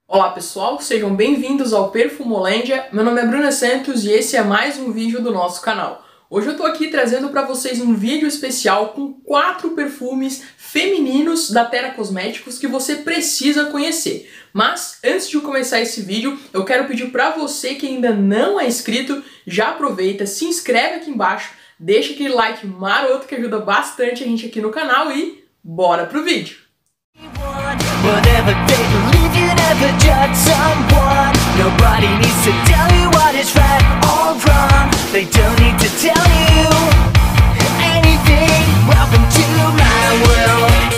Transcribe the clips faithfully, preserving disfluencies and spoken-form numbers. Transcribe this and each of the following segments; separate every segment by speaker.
Speaker 1: Olá pessoal, sejam bem-vindos ao Perfumolândia. Meu nome é Bruna Santos e esse é mais um vídeo do nosso canal. Hoje eu tô aqui trazendo para vocês um vídeo especial com quatro perfumes femininos da Terra Cosméticos que você precisa conhecer. Mas antes de começar esse vídeo, eu quero pedir para você que ainda não é inscrito, já aproveita, se inscreve aqui embaixo, deixa aquele like maroto que ajuda bastante a gente aqui no canal e bora pro vídeo!
Speaker 2: Whatever they believe, you never judge someone. Nobody needs to tell you what is right or wrong. They don't need to tell you anything. Welcome to my world.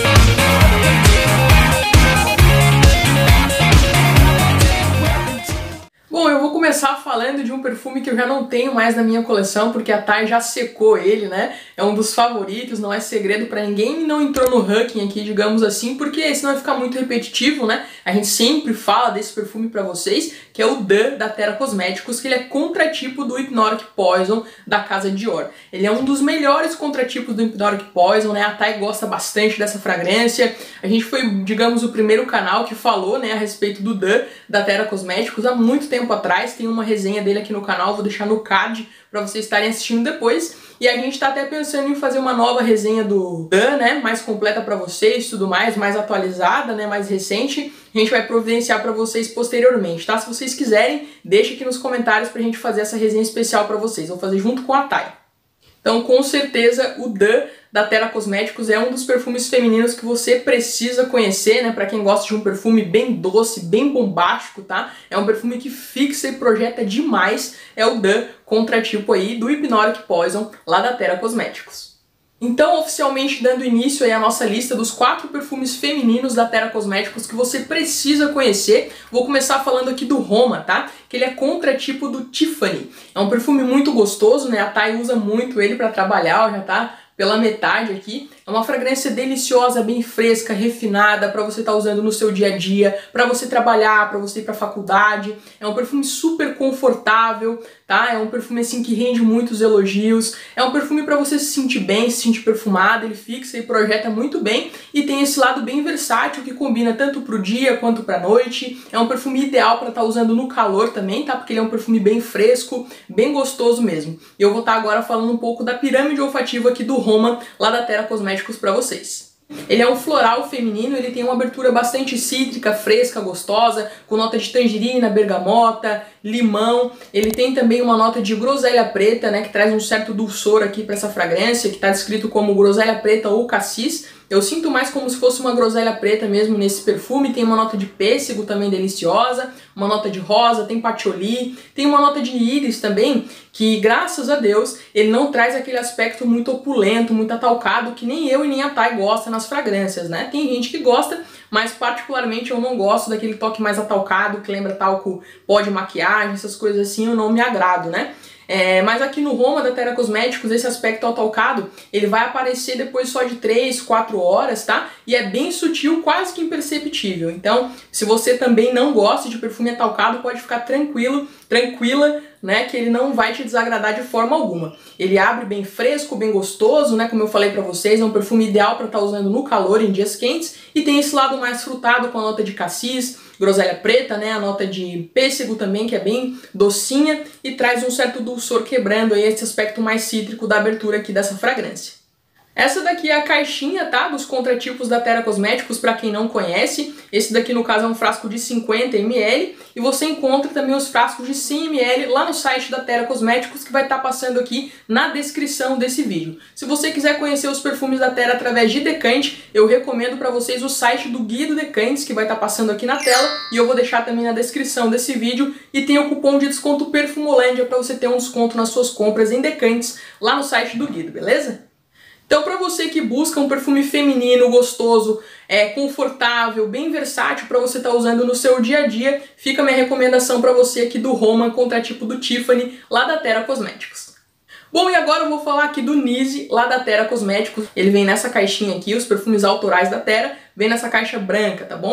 Speaker 1: Bom, eu vou começar falando de um perfume que eu já não tenho mais na minha coleção, porque a Thay já secou ele, né? É um dos favoritos, não é segredo pra ninguém e não entrou no ranking aqui, digamos assim, porque senão vai ficar muito repetitivo, né? A gente sempre fala desse perfume pra vocês, que é o The, da Terra Cosméticos, que ele é contratipo do Hypnotic Poison da casa Dior. Ele é um dos melhores contratipos do Hypnotic Poison, né? A Thay gosta bastante dessa fragrância. A gente foi, digamos, o primeiro canal que falou, né, a respeito do The, da Terra Cosméticos, há muito tempo atrás. Tem uma resenha dele aqui no canal, vou deixar no card para vocês estarem assistindo depois. E a gente tá até pensando em fazer uma nova resenha do The, né, mais completa para vocês, tudo mais, mais atualizada, né, mais recente. A gente vai providenciar para vocês posteriormente, tá? Se vocês quiserem, deixa aqui nos comentários pra gente fazer essa resenha especial para vocês. Vou fazer junto com a Thay. Então, com certeza, o The da Terra Cosméticos é um dos perfumes femininos que você precisa conhecer, né? Pra quem gosta de um perfume bem doce, bem bombástico, tá? É um perfume que fixa e projeta demais. É o The, contratipo aí do Hypnotic Poison, lá da Terra Cosméticos. Então, oficialmente dando início aí à nossa lista dos quatro perfumes femininos da Terra Cosméticos que você precisa conhecer, vou começar falando aqui do Roma, tá? Que ele é contratipo do Tiffany. É um perfume muito gostoso, né? A Thay usa muito ele para trabalhar, já tá pela metade aqui. É uma fragrância deliciosa, bem fresca, refinada, para você estar tá usando no seu dia a dia, para você trabalhar, para você ir para faculdade. É um perfume super confortável, tá? É um perfume assim que rende muitos elogios. É um perfume para você se sentir bem, se sentir perfumado, ele fixa e projeta muito bem e tem esse lado bem versátil que combina tanto pro dia quanto pra noite. É um perfume ideal para estar tá usando no calor também, tá? Porque ele é um perfume bem fresco, bem gostoso mesmo. E eu vou estar tá agora falando um pouco da pirâmide olfativa aqui do Roma, lá da Terra Cosméticos para vocês. Ele é um floral feminino, ele tem uma abertura bastante cítrica, fresca, gostosa, com nota de tangerina, bergamota, limão. Ele tem também uma nota de groselha preta, né, que traz um certo dulçor aqui para essa fragrância, que está descrito como groselha preta ou cassis. Eu sinto mais como se fosse uma groselha preta mesmo nesse perfume. Tem uma nota de pêssego também deliciosa, uma nota de rosa, tem patchouli, tem uma nota de íris também, que graças a Deus ele não traz aquele aspecto muito opulento, muito atalcado, que nem eu e nem a Thay gosta nas fragrâncias, né? Tem gente que gosta, mas particularmente eu não gosto daquele toque mais atalcado, que lembra talco pó de maquiagem, essas coisas assim, eu não me agrado, né? É, mas aqui no Roma da Terra Cosméticos, esse aspecto atalcado, ele vai aparecer depois só de três, quatro horas, tá? E é bem sutil, quase que imperceptível. Então, se você também não gosta de perfume atalcado, pode ficar tranquilo, tranquila, né? Que ele não vai te desagradar de forma alguma. Ele abre bem fresco, bem gostoso, né? Como eu falei pra vocês, é um perfume ideal pra estar usando no calor, em dias quentes. E tem esse lado mais frutado com a nota de cassis, groselha preta, né, a nota de pêssego também, que é bem docinha e traz um certo dulçor quebrando aí esse aspecto mais cítrico da abertura aqui dessa fragrância. Essa daqui é a caixinha, tá, dos contratipos da Terra Cosméticos, para quem não conhece. Esse daqui, no caso, é um frasco de cinquenta mililitros e você encontra também os frascos de cem mililitros lá no site da Terra Cosméticos, que vai estar passando aqui na descrição desse vídeo. Se você quiser conhecer os perfumes da Terra através de decante, eu recomendo para vocês o site do Guia do Decantes, que vai estar passando aqui na tela, e eu vou deixar também na descrição desse vídeo, e tem o cupom de desconto Perfumolândia para você ter um desconto nas suas compras em decantes lá no site do Guido, beleza? Então, para você que busca um perfume feminino, gostoso, é, confortável, bem versátil para você estar tá usando no seu dia a dia, fica a minha recomendação para você aqui do Roma, contratipo do Tiffany, lá da Terra Cosméticos. Bom, e agora eu vou falar aqui do Nise, lá da Terra Cosméticos. Ele vem nessa caixinha aqui, os perfumes autorais da Terra, vem nessa caixa branca, tá bom?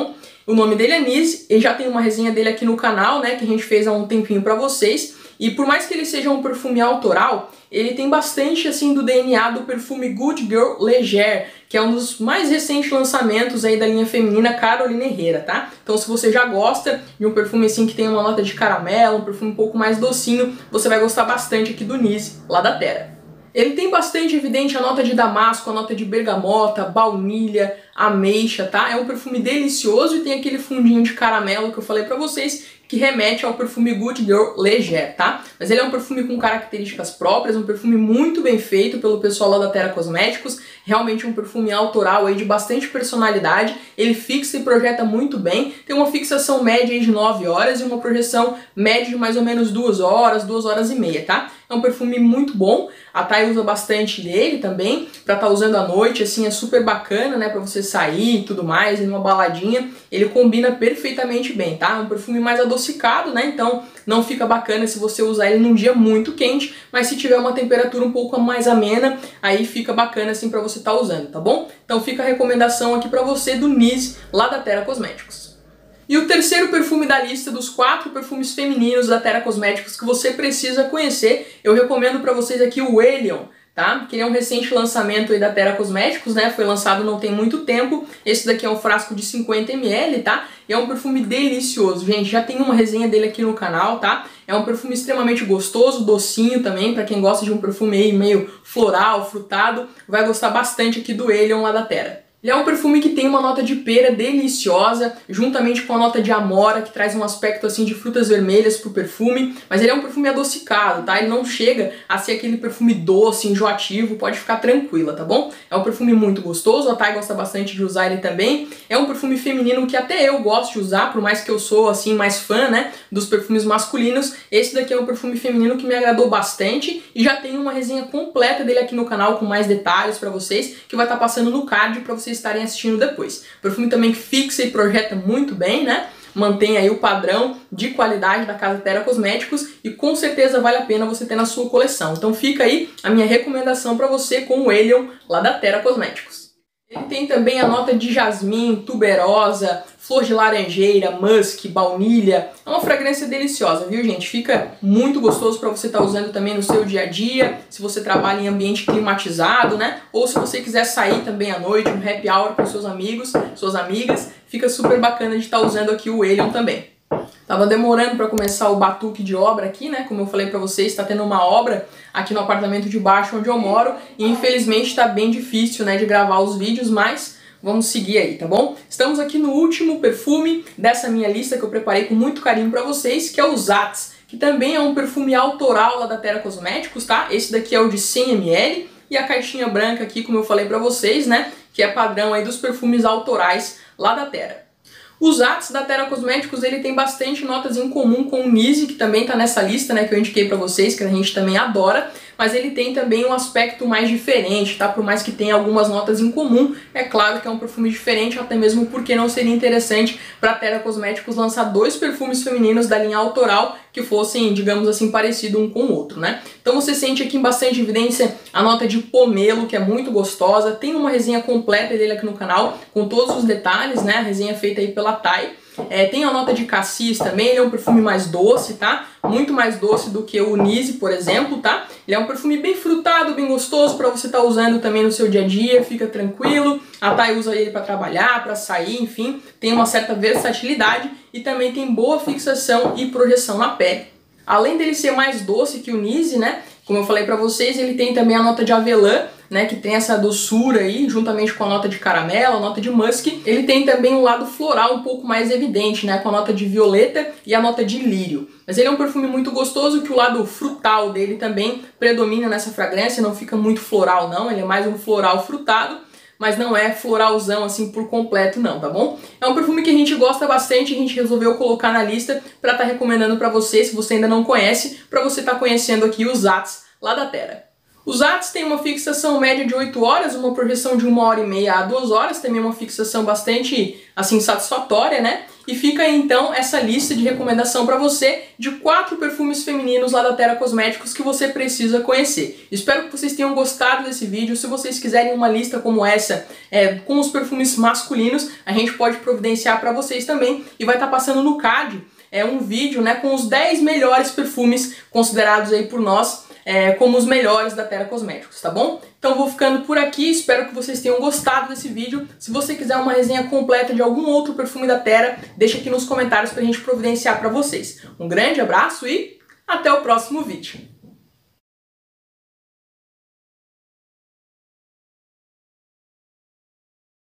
Speaker 1: O nome dele é Nise, e já tem uma resenha dele aqui no canal, né, que a gente fez há um tempinho pra vocês. E por mais que ele seja um perfume autoral, ele tem bastante assim do D N A do perfume Good Girl Leger, que é um dos mais recentes lançamentos aí da linha feminina Carolina Herrera, tá? Então se você já gosta de um perfume assim que tem uma nota de caramelo, um perfume um pouco mais docinho, você vai gostar bastante aqui do Nise, lá da Terra. Ele tem bastante evidente a nota de damasco, a nota de bergamota, baunilha, ameixa, tá? É um perfume delicioso e tem aquele fundinho de caramelo que eu falei pra vocês, que remete ao perfume Good Girl Leger, tá? Mas ele é um perfume com características próprias, um perfume muito bem feito pelo pessoal lá da Terra Cosméticos, realmente um perfume autoral aí de bastante personalidade, ele fixa e projeta muito bem, tem uma fixação média aí de nove horas e uma projeção média de mais ou menos duas horas, duas horas e meia, tá? É um perfume muito bom, a Thay usa bastante dele também, pra estar tá usando à noite, assim, é super bacana, né, pra você sair e tudo mais, em uma baladinha, ele combina perfeitamente bem, tá? É um perfume mais adocicado, né, então não fica bacana se você usar ele num dia muito quente, mas se tiver uma temperatura um pouco mais amena, aí fica bacana assim pra você estar tá usando, tá bom? Então fica a recomendação aqui pra você do Nise, lá da Terra Cosméticos. E o terceiro perfume da lista dos quatro perfumes femininos da Terra Cosméticos que você precisa conhecer, eu recomendo pra vocês aqui o Elion, tá? Que ele é um recente lançamento aí da Terra Cosméticos, né? Foi lançado não tem muito tempo. Esse daqui é um frasco de cinquenta mililitros, tá? E é um perfume delicioso, gente. Já tem uma resenha dele aqui no canal, tá? É um perfume extremamente gostoso, docinho também, pra quem gosta de um perfume aí meio floral, frutado, vai gostar bastante aqui do Elion lá da Terra. Ele é um perfume que tem uma nota de pera deliciosa, juntamente com a nota de amora, que traz um aspecto assim de frutas vermelhas pro perfume, mas ele é um perfume adocicado, tá? Ele não chega a ser aquele perfume doce, enjoativo, pode ficar tranquila, tá bom? É um perfume muito gostoso, a Thay gosta bastante de usar ele também. É um perfume feminino que até eu gosto de usar, por mais que eu sou assim mais fã, né, dos perfumes masculinos. Esse daqui é um perfume feminino que me agradou bastante e já tem uma resenha completa dele aqui no canal com mais detalhes pra vocês, que vai estar passando no card pra vocês estarem assistindo depois. Perfume também que fixa e projeta muito bem, né? Mantém aí o padrão de qualidade da Casa Terra Cosméticos e com certeza vale a pena você ter na sua coleção. Então fica aí a minha recomendação para você com o Elion lá da Terra Cosméticos. Ele tem também a nota de jasmim, tuberosa, flor de laranjeira, musk, baunilha. É uma fragrância deliciosa, viu, gente? Fica muito gostoso para você estar tá usando também no seu dia a dia, se você trabalha em ambiente climatizado, né? Ou se você quiser sair também à noite, um happy hour com seus amigos, suas amigas, fica super bacana de estar tá usando aqui o Elion também. Tava demorando para começar o batuque de obra aqui, né? Como eu falei para vocês, está tendo uma obra aqui no apartamento de baixo onde eu moro e infelizmente tá bem difícil, né, de gravar os vídeos, mas vamos seguir aí, tá bom? Estamos aqui no último perfume dessa minha lista que eu preparei com muito carinho para vocês, que é o Zatz, que também é um perfume autoral lá da Terra Cosméticos, tá? Esse daqui é o de cem mililitros e a caixinha branca aqui, como eu falei para vocês, né, que é padrão aí dos perfumes autorais lá da Terra. O Zatz da Terra Cosméticos, ele tem bastante notas em comum com o Nise, que também tá nessa lista, né, que eu indiquei pra vocês, que a gente também adora, mas ele tem também um aspecto mais diferente, tá? Por mais que tenha algumas notas em comum, é claro que é um perfume diferente, até mesmo porque não seria interessante pra Terra Cosméticos lançar dois perfumes femininos da linha autoral que fossem, digamos assim, parecidos um com o outro, né? Então você sente aqui em bastante evidência a nota de pomelo, que é muito gostosa, tem uma resenha completa dele aqui no canal, com todos os detalhes, né? A resenha feita aí pela Thay. É, tem a nota de cassis também, ele é um perfume mais doce, tá? Muito mais doce do que o Nise, por exemplo, tá? Ele é um perfume bem frutado, bem gostoso para você estar tá usando também no seu dia a dia, fica tranquilo. A Thay usa ele para trabalhar, para sair, enfim, tem uma certa versatilidade e também tem boa fixação e projeção na pele. Além dele ser mais doce que o Nise, né? Como eu falei pra vocês, ele tem também a nota de avelã, né, que tem essa doçura aí, juntamente com a nota de caramelo, a nota de musk. Ele tem também um lado floral um pouco mais evidente, né, com a nota de violeta e a nota de lírio. Mas ele é um perfume muito gostoso, que o lado frutal dele também predomina nessa fragrância, não fica muito floral não, ele é mais um floral frutado, mas não é floralzão assim por completo não, tá bom? É um perfume que a gente gosta bastante e a gente resolveu colocar na lista pra estar tá recomendando pra você, se você ainda não conhece, pra você estar tá conhecendo aqui o Zatz lá da Terra. O Zatz tem uma fixação média de oito horas, uma projeção de uma hora e meia a duas horas, também uma fixação bastante assim satisfatória, né? E fica aí então essa lista de recomendação para você de quatro perfumes femininos lá da Terra Cosméticos que você precisa conhecer. Espero que vocês tenham gostado desse vídeo. Se vocês quiserem uma lista como essa, é, com os perfumes masculinos, a gente pode providenciar para vocês também. E vai estar tá passando no card é, um vídeo, né, com os dez melhores perfumes considerados aí por nós é, como os melhores da Terra Cosméticos, tá bom? Então vou ficando por aqui, espero que vocês tenham gostado desse vídeo. Se você quiser uma resenha completa de algum outro perfume da Terra, deixa aqui nos comentários pra gente providenciar pra vocês. Um grande abraço e até o próximo vídeo.